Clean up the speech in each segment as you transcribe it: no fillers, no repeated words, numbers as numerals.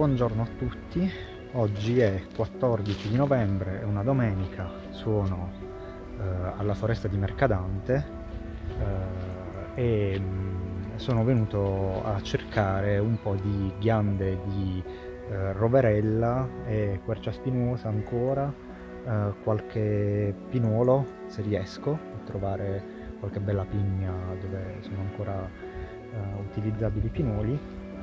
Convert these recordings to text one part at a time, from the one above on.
buongiorno a tutti. Oggi è 14 di novembre, è una domenica, sono alla foresta di Mercadante e sono venuto a cercare un po' di ghiande di roverella e quercia spinosa ancora, qualche pinuolo se riesco a trovare qualche bella pigna dove sono ancora utilizzabili i pinoli.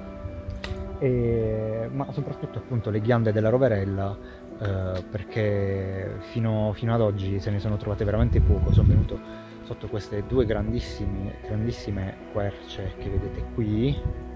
Ma soprattutto appunto le ghiande della roverella, perché fino ad oggi se ne sono trovate veramente poco. Sono venuto sotto queste due grandissime querce che vedete qui,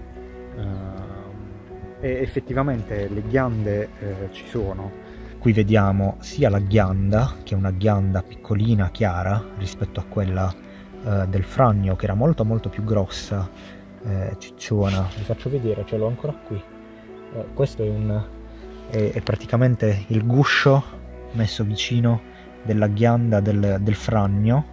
e effettivamente le ghiande ci sono. Qui vediamo sia la ghianda, che è una ghianda piccolina, chiara, rispetto a quella del fragno, che era molto più grossa, cicciona. Vi faccio vedere, ce l'ho ancora qui. Questo è praticamente il guscio messo vicino della ghianda del fragno,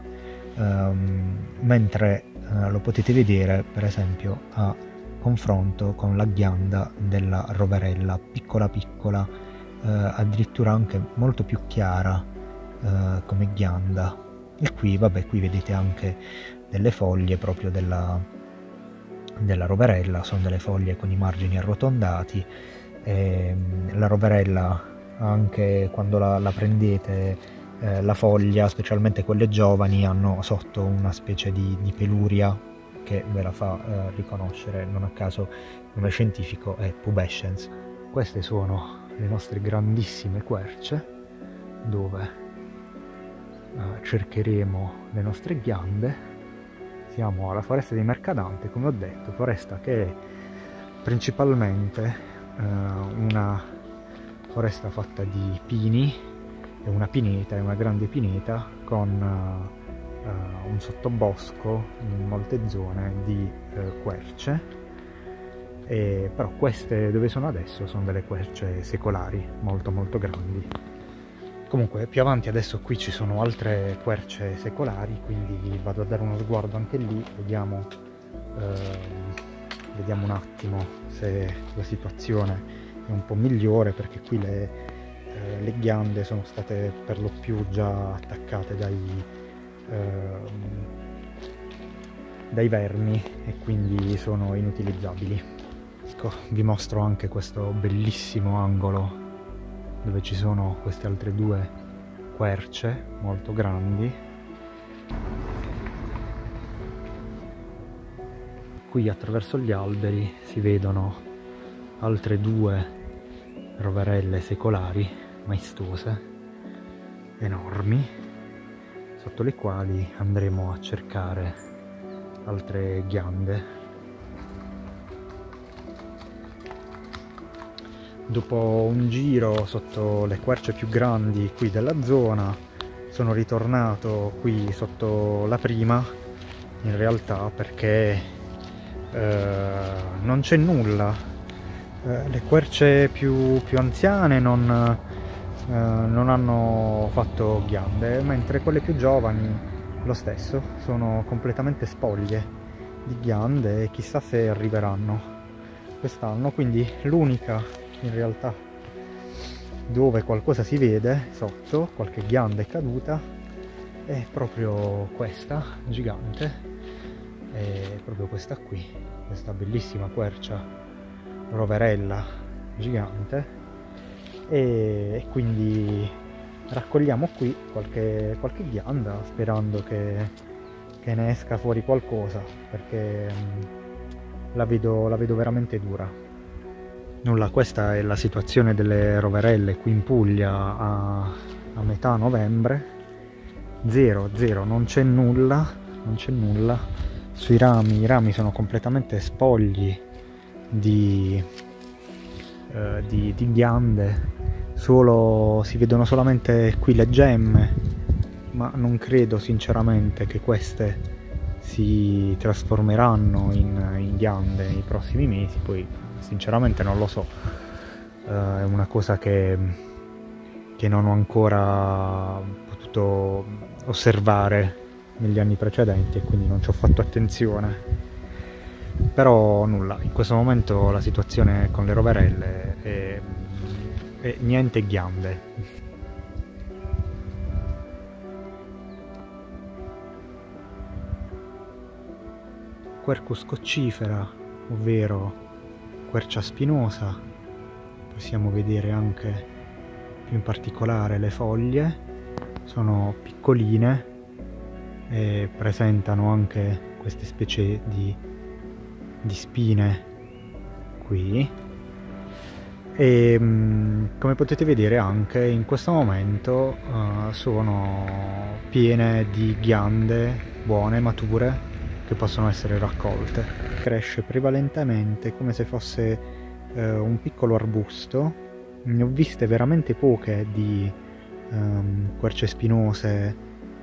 mentre lo potete vedere per esempio a confronto con la ghianda della roverella, piccola, addirittura anche molto più chiara come ghianda. E qui, vabbè, qui vedete anche delle foglie proprio della roverella, sono delle foglie con i margini arrotondati. La roverella, anche quando la prendete, la foglia, specialmente quelle giovani, hanno sotto una specie di peluria che ve la fa riconoscere, non a caso il nome scientifico è pubescens. Queste sono le nostre grandissime querce dove cercheremo le nostre ghiande. Siamo alla foresta di Mercadante, come ho detto, foresta che è principalmente una foresta fatta di pini, è una pineta, è una grande pineta con un sottobosco in molte zone di querce, però queste dove sono adesso sono delle querce secolari molto grandi. Comunque più avanti adesso qui ci sono altre querce secolari, quindi vado a dare uno sguardo anche lì, vediamo un attimo se la situazione è un po' migliore, perché qui le ghiande sono state per lo più già attaccate dai vermi e quindi sono inutilizzabili. Ecco, vi mostro anche questo bellissimo angolo dove ci sono queste altre due querce molto grandi. Qui attraverso gli alberi si vedono altre due roverelle secolari maestose, enormi, sotto le quali andremo a cercare altre ghiande. Dopo un giro sotto le querce più grandi qui della zona, sono ritornato qui sotto la prima, in realtà perché non c'è nulla. Le querce più anziane non hanno fatto ghiande, mentre quelle più giovani lo stesso, sono completamente spoglie di ghiande e chissà se arriveranno quest'anno. Quindi l'unica in realtà dove qualcosa si vede sotto, qualche ghianda è caduta, è proprio questa gigante, è proprio questa qui, questa bellissima quercia roverella gigante, e quindi raccogliamo qui qualche ghianda sperando che ne esca fuori qualcosa, perché la vedo veramente dura. Nulla, questa è la situazione delle roverelle qui in Puglia a metà novembre. Zero, non c'è nulla, sui rami, i rami sono completamente spogli di ghiande, si vedono solamente qui le gemme, ma non credo sinceramente che queste si trasformeranno in ghiande nei prossimi mesi. Poi sinceramente non lo so, è una cosa che non ho ancora potuto osservare negli anni precedenti e quindi non ci ho fatto attenzione. Però nulla, in questo momento la situazione con le roverelle è niente ghiande. Quercus coccifera, ovvero quercia spinosa, possiamo vedere anche più in particolare le foglie, sono piccoline e presentano anche queste specie di spine qui e come potete vedere anche in questo momento sono piene di ghiande buone, mature, che possono essere raccolte. Cresce prevalentemente come se fosse un piccolo arbusto. Ne ho viste veramente poche di querce spinose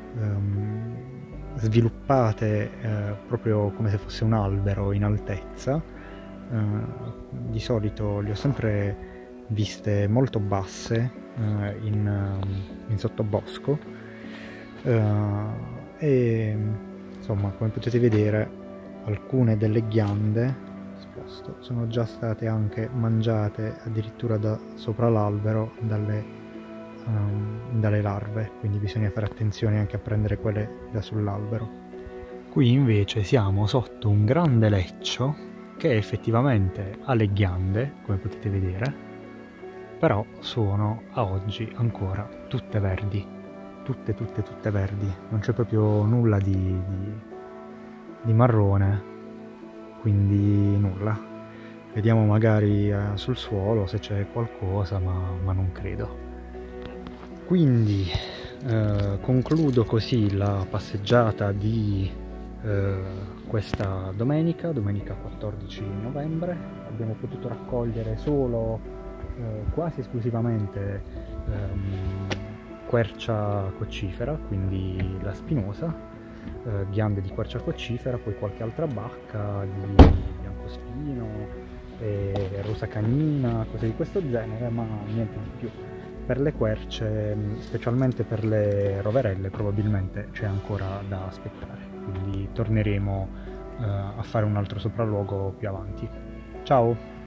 sviluppate proprio come se fosse un albero in altezza. Di solito le ho sempre viste molto basse in sottobosco e insomma, come potete vedere, alcune delle ghiande sono già state anche mangiate addirittura da sopra l'albero dalle larve, quindi bisogna fare attenzione anche a prendere quelle da sull'albero. Qui invece siamo sotto un grande leccio che effettivamente ha le ghiande, come potete vedere, però sono a oggi ancora tutte verdi. Tutte verdi, non c'è proprio nulla di marrone, quindi nulla. Vediamo magari sul suolo se c'è qualcosa, ma non credo. Quindi concludo così la passeggiata di questa domenica 14 novembre. Abbiamo potuto raccogliere solo quasi esclusivamente quercia coccifera, quindi la spinosa, ghiande di quercia coccifera, poi qualche altra bacca di biancospino, rosa canina, cose di questo genere, ma niente di più. Per le querce, specialmente per le roverelle, probabilmente c'è ancora da aspettare, quindi torneremo a fare un altro sopralluogo più avanti. Ciao!